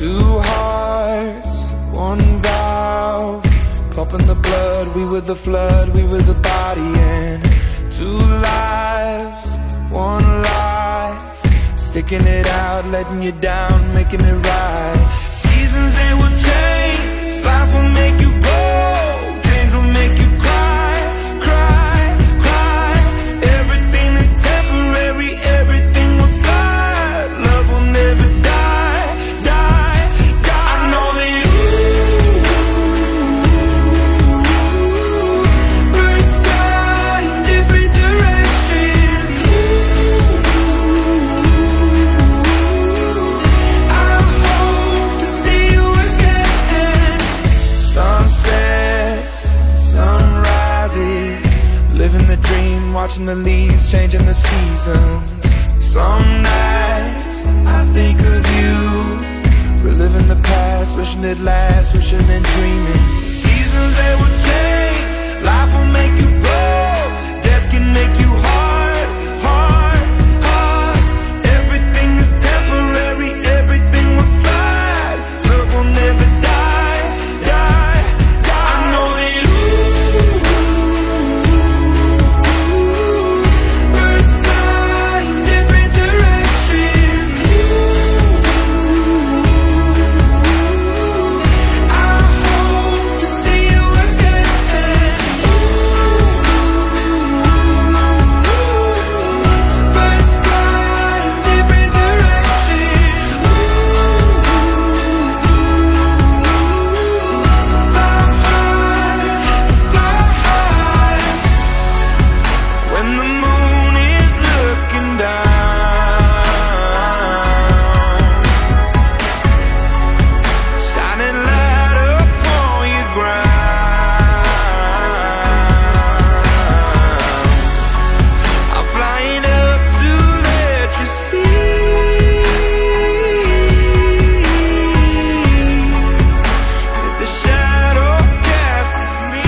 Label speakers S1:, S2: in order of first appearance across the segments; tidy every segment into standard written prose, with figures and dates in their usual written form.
S1: Two hearts, one valve, pumping the blood. We were the flood, we were the body. And two lives, one life, sticking it out, letting you down, making it right. Seasons, they will change, life will make you grow, change will make you cry, cry, cry. Everything is temporary, everything will slide. Love will never die, die, die. I know that birds fly in different directions. I hope to see you again. Sunsets, sunrises, living the dream, watching the leaves, changing the seasons. Some nights I think of you, reliving the past, wishing it lasts, wishing and dreaming. Seasons, they will change, life will make you grow, death can make you hard, hard, hard. Everything is temporary, everything will slide. Love will never die, die, die. I know that birds fly in different directions. I hope to see you again. Birds fly in different directions. So fly high, so fly high. When the moon is looking down, shining light upon your ground, I'm flying up to let you see that the shadow cast is me.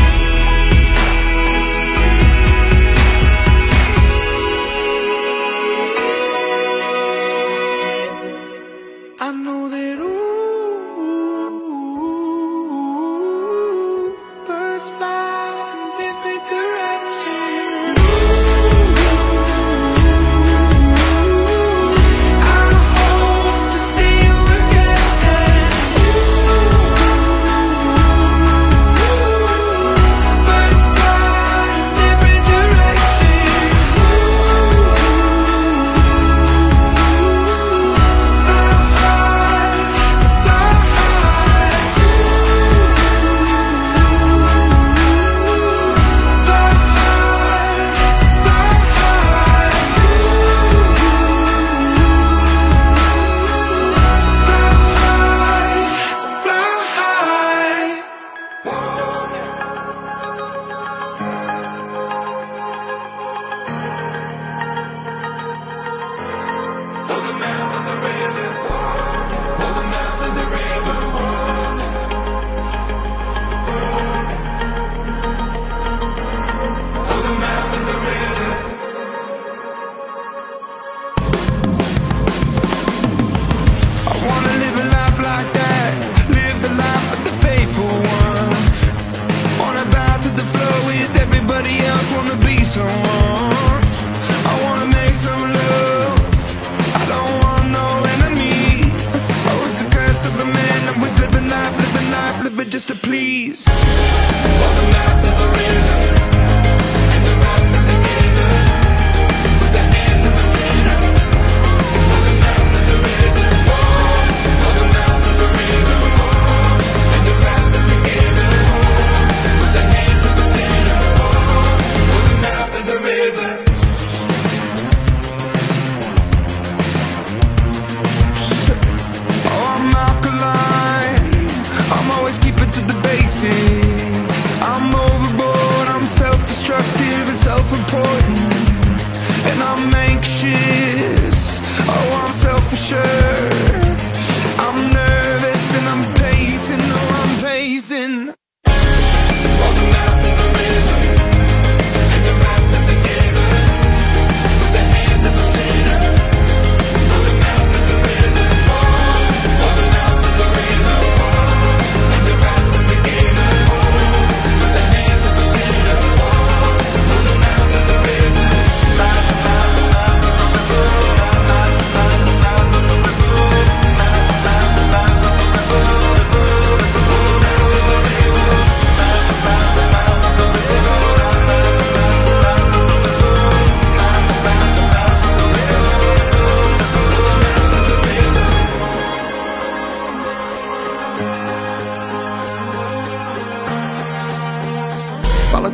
S1: I know that birds fly in different directions. I hope to see you again. Birds fly in different directions. So fly high,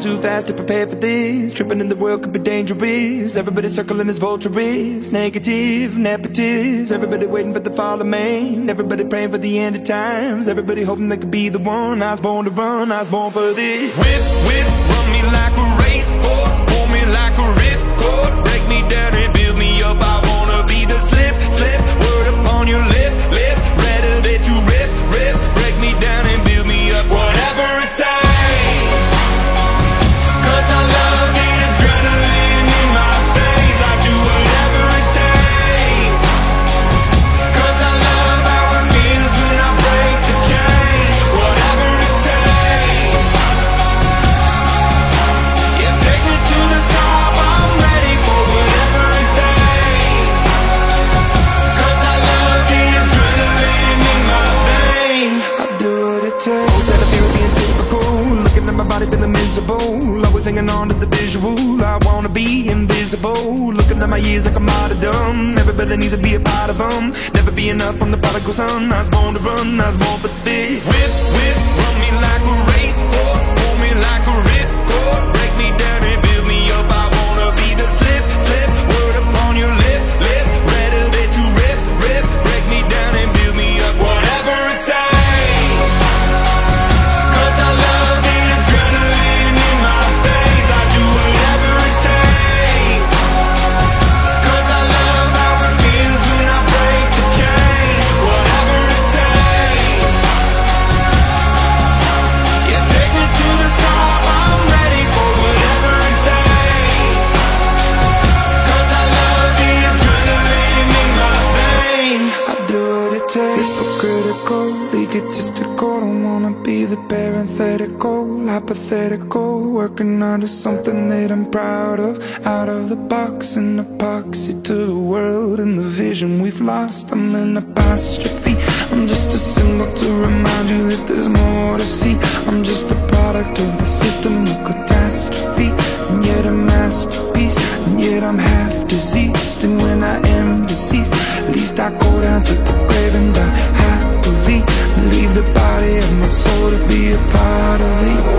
S1: too fast to prepare for this. Tripping in the world could be dangerous. Everybody circling as vultures, negative, nepotist. Everybody waiting for the fall of man. Everybody praying for the end of times. Everybody hoping they could be the one. I was born to run, I was born for this. Whip, whip, run me like a racehorse, pull me like a ripcord, break me down and build me up. I wanna be the slip, slip, word upon your lip, lip. Rather that you rip, rip, break me down and build me up. Whatever it takes, 'cause I love the adrenaline in my veins. I do whatever it takes, 'cause I love how it feels when I break the chains. Whatever it takes, yeah, take me to the top. I'm ready for whatever it takes, 'cause I love the adrenaline in my veins. I do what it takes. That I feel being typical, looking at my body feeling miserable, always hanging on to the visual. I wanna be invisible, looking at my years like a martyrdom. Everybody needs to be a part of them. Never be enough on the prodigal son. I was born to run, I was born for this. Whip, whip, run me like a racehorse, pull me like a ripcord, break me down and build me up. I wanna be the slip, slip, word upon your lip, lip. Rather that you rip, rip, break me down and build me up. Whatever it takes, 'cause I love the adrenaline in my veins. I do whatever it takes, 'cause I love how it feels when I break the chains. Whatever it takes, yeah, take me to the top. I'm ready for whatever it takes, 'cause I love the adrenaline in my veins. I do what it takes. Hypocritical, egotistical. Don't wanna be the parenthetical, hypothetical. Working onto something that I'm proud of. Out of the box, an epoxy to the world and the vision we've lost. I'm an apostrophe. I'm just a symbol to remind you that there's more to see. I'm just a product of the system of catastrophe, and yet a masterpiece, and yet I'm half diseased. And when I am deceased, at least I go down to the grave and die happily, and leave the body of my soul to be a part of it.